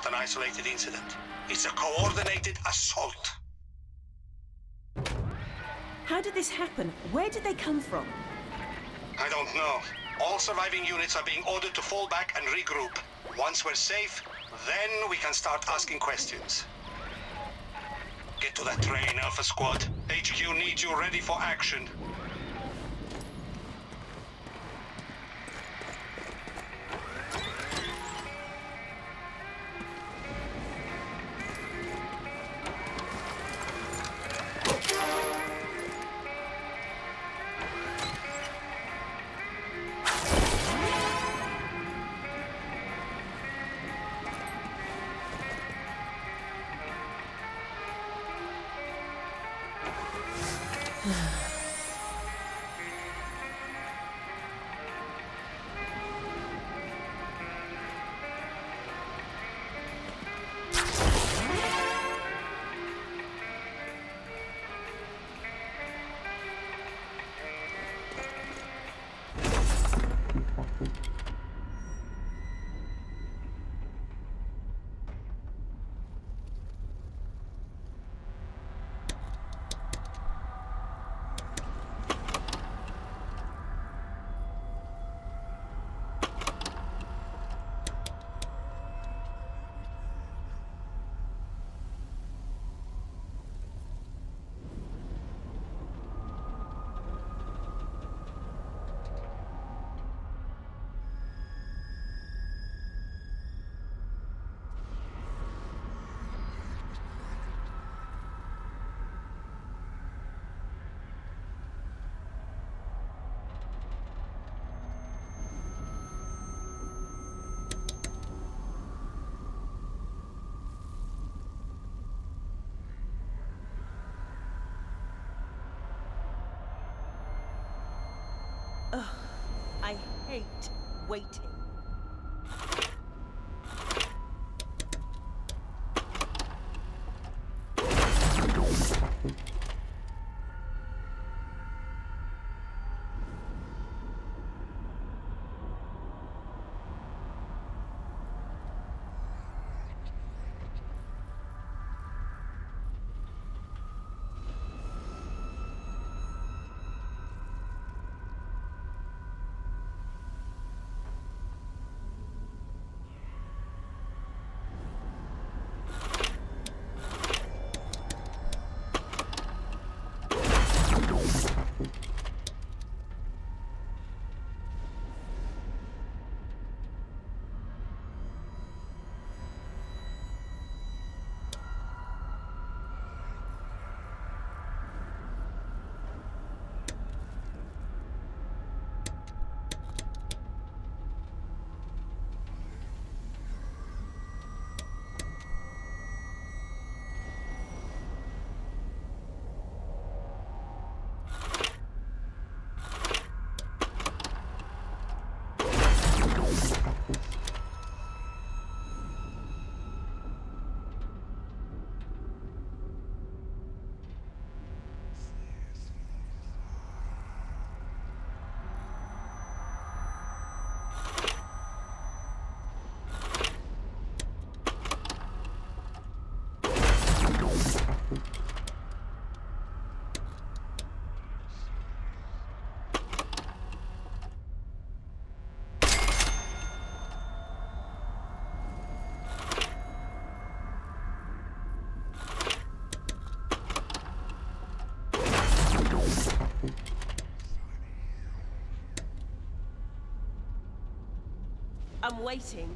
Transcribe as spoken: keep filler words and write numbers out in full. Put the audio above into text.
an isolated incident. It's a coordinated assault. How did this happen? Where did they come from? I don't know. All surviving units are being ordered to fall back and regroup. Once we're safe, then we can start asking questions. Get to that train, Alpha Squad. H Q needs you ready for action. Ugh, I hate waiting. I'm waiting.